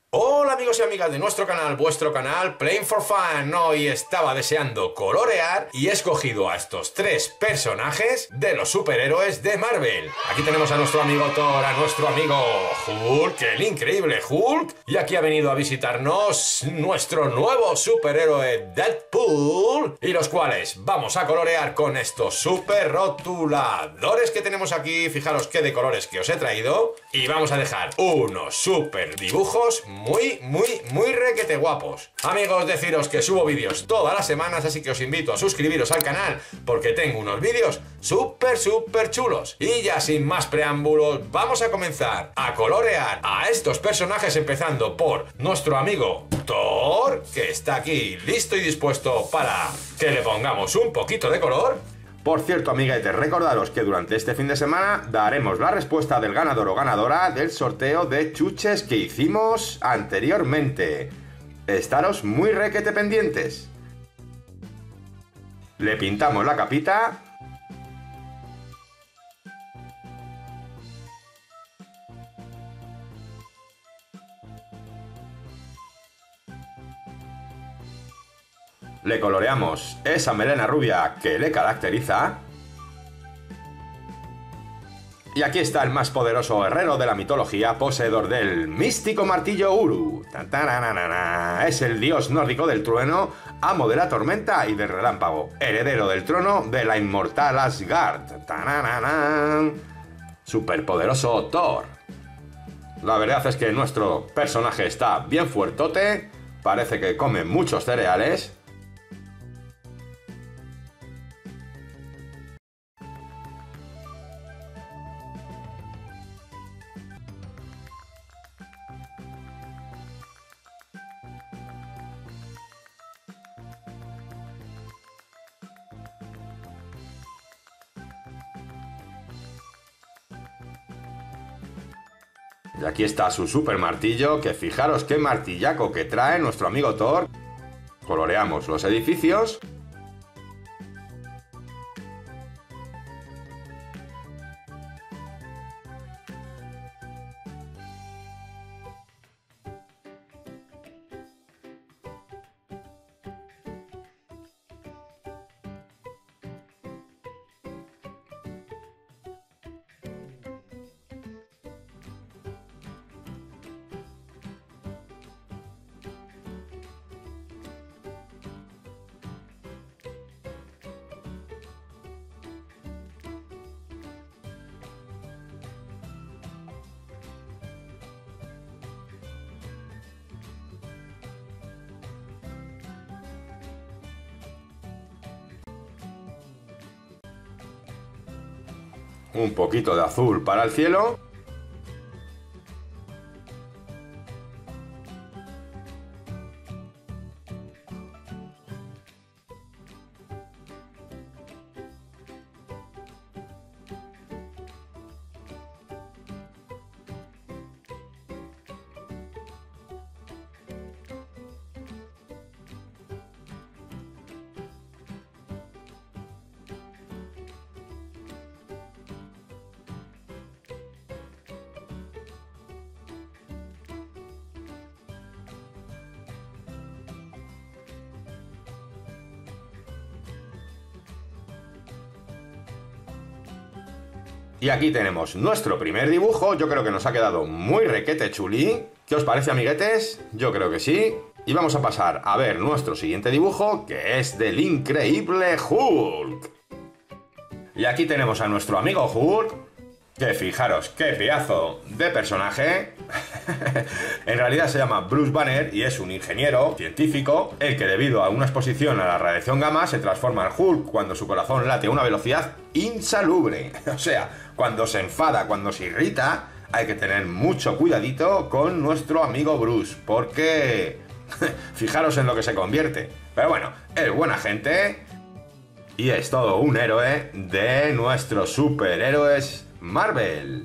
Hola amigos y amigas de nuestro canal, vuestro canal Playing for Fun. Hoy estaba deseando colorear y he escogido a estos tres personajes de los superhéroes de Marvel. Aquí tenemos a nuestro amigo Thor, a nuestro amigo Hulk, el increíble Hulk, y aquí ha venido a visitarnos nuestro nuevo superhéroe Deadpool, y los cuales vamos a colorear con estos super rotuladores que tenemos aquí. Fijaros qué de colores que os he traído, y vamos a dejar unos super dibujos muy requete guapos. Amigos, deciros que subo vídeos todas las semanas, así que os invito a suscribiros al canal porque tengo unos vídeos súper chulos. Y ya sin más preámbulos, vamos a comenzar a colorear a estos personajes, empezando por nuestro amigo Thor, que está aquí listo y dispuesto para que le pongamos un poquito de color. Por cierto, amiguetes, recordaros que durante este fin de semana daremos la respuesta del ganador o ganadora del sorteo de chuches que hicimos anteriormente. Estaros muy requete pendientes. Le pintamos la capita. Le coloreamos esa melena rubia que le caracteriza. Y aquí está el más poderoso guerrero de la mitología, poseedor del místico martillo Uru. Es el dios nórdico del trueno, amo de la tormenta y del relámpago, heredero del trono de la inmortal Asgard. Superpoderoso Thor. La verdad es que nuestro personaje está bien fuertote, parece que come muchos cereales. Y aquí está su super martillo, que fijaros qué martillaco que trae nuestro amigo Thor. Coloreamos los edificios. Un poquito de azul para el cielo. Y aquí tenemos nuestro primer dibujo. Yo creo que nos ha quedado muy requete chulí. ¿Qué os parece, amiguetes? Yo creo que sí. Y vamos a pasar a ver nuestro siguiente dibujo, que es del increíble Hulk. Y aquí tenemos a nuestro amigo Hulk, que fijaros qué pedazo de personaje. En realidad se llama Bruce Banner y es un ingeniero científico, el que debido a una exposición a la radiación gamma se transforma en Hulk cuando su corazón late a una velocidad insalubre. O sea, cuando se enfada, cuando se irrita, hay que tener mucho cuidadito con nuestro amigo Bruce, porque fijaros en lo que se convierte. Pero bueno, es buena gente y es todo un héroe de nuestros superhéroes Marvel.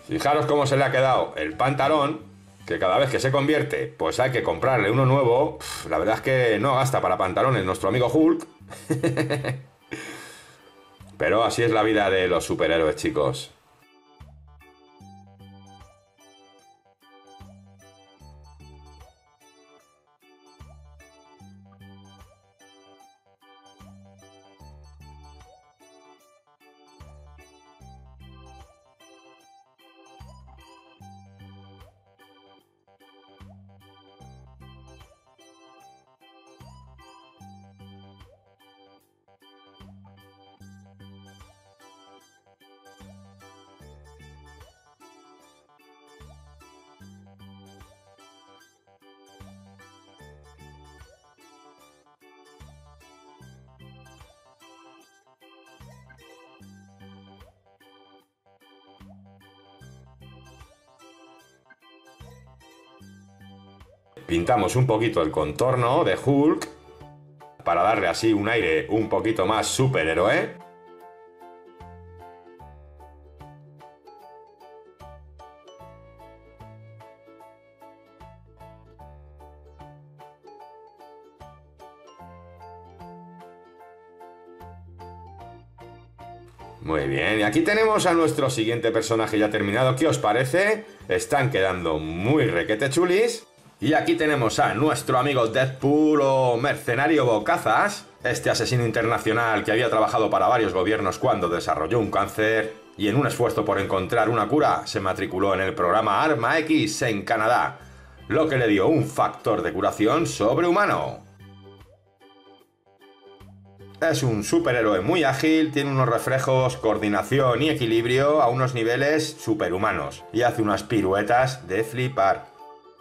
Fijaros cómo se le ha quedado el pantalón, que cada vez que se convierte, pues hay que comprarle uno nuevo. La verdad es que no gasta para pantalones nuestro amigo Hulk. Pero así es la vida de los superhéroes, chicos. Pintamos un poquito el contorno de Hulk para darle así un aire un poquito más superhéroe. Muy bien, y aquí tenemos a nuestro siguiente personaje ya terminado. ¿Qué os parece? Están quedando muy requete chulis. Y aquí tenemos a nuestro amigo Deadpool o Mercenario Bocazas, este asesino internacional que había trabajado para varios gobiernos cuando desarrolló un cáncer y en un esfuerzo por encontrar una cura se matriculó en el programa Arma X en Canadá, lo que le dio un factor de curación sobrehumano. Es un superhéroe muy ágil, tiene unos reflejos, coordinación y equilibrio a unos niveles superhumanos y hace unas piruetas de flipar.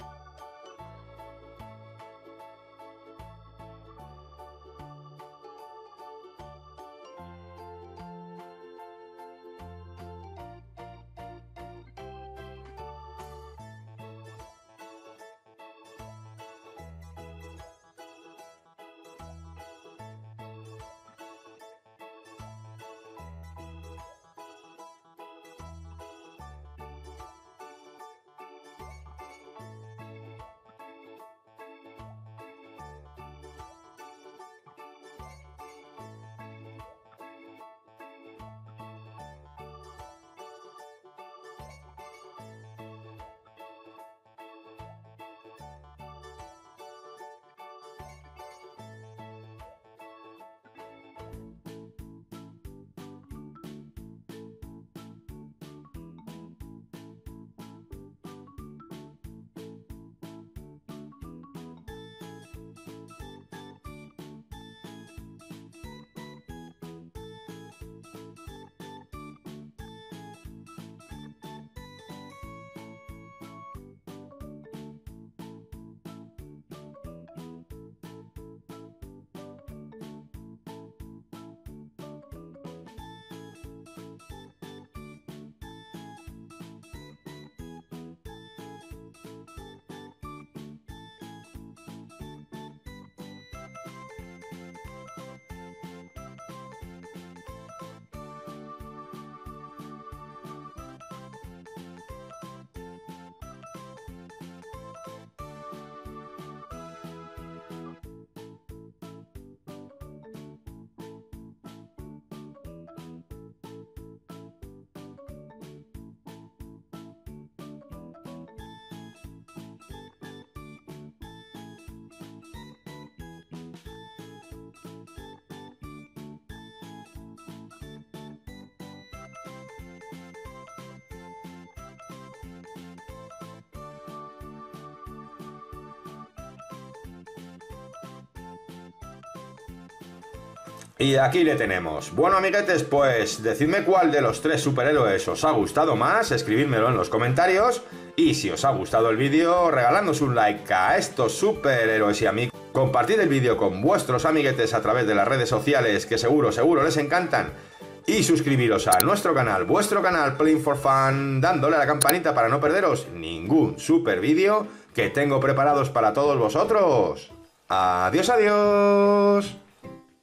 Y aquí le tenemos. Bueno, amiguetes, pues decidme cuál de los tres superhéroes os ha gustado más, escribidmelo en los comentarios. Y si os ha gustado el vídeo, regaladnos un like a estos superhéroes y a mí. Compartid el vídeo con vuestros amiguetes a través de las redes sociales, que seguro les encantan. Y suscribiros a nuestro canal, vuestro canal Playing for Fun, dándole a la campanita para no perderos ningún super vídeo que tengo preparados para todos vosotros. ¡Adiós, adiós!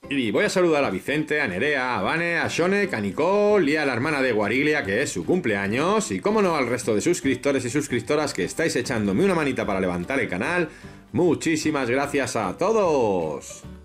Y voy a saludar a Vicente, a Nerea, a Vane, a Shone, a Nicole y a la hermana de Guariglia, que es su cumpleaños. Y como no, al resto de suscriptores y suscriptoras que estáis echándome una manita para levantar el canal. Muchísimas gracias a todos.